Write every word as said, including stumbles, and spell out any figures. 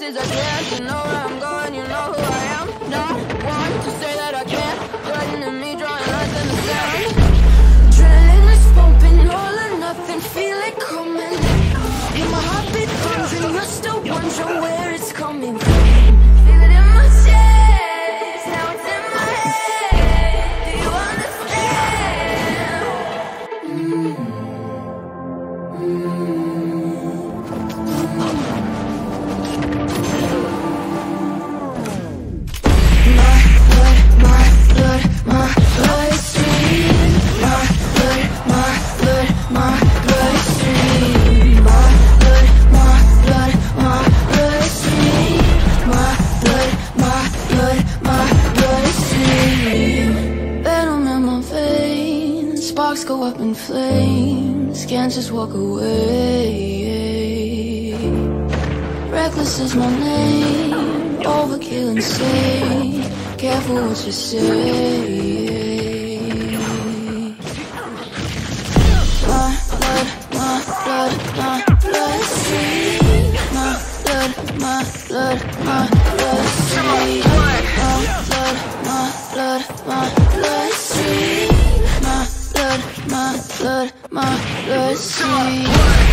places I can't. You know where I'm going, you know who I am. Not one to say that I can't. Threatening me, drawing lines in the sand. Adrenaline is pumping, all or nothing, feel it coming. Hear my heartbeat pumping, you're still wondering where it's coming from. Feel it in my chest, now it's in my head. Do you understand? Mm. Go up in flames, can't just walk away. Reckless is my name, overkill insane. Careful what you say. My blood, my blood, my bloodstream. My blood, my blood, my bloodstream. My blood, my blood, my bloodstream. My blood, my bloodstream.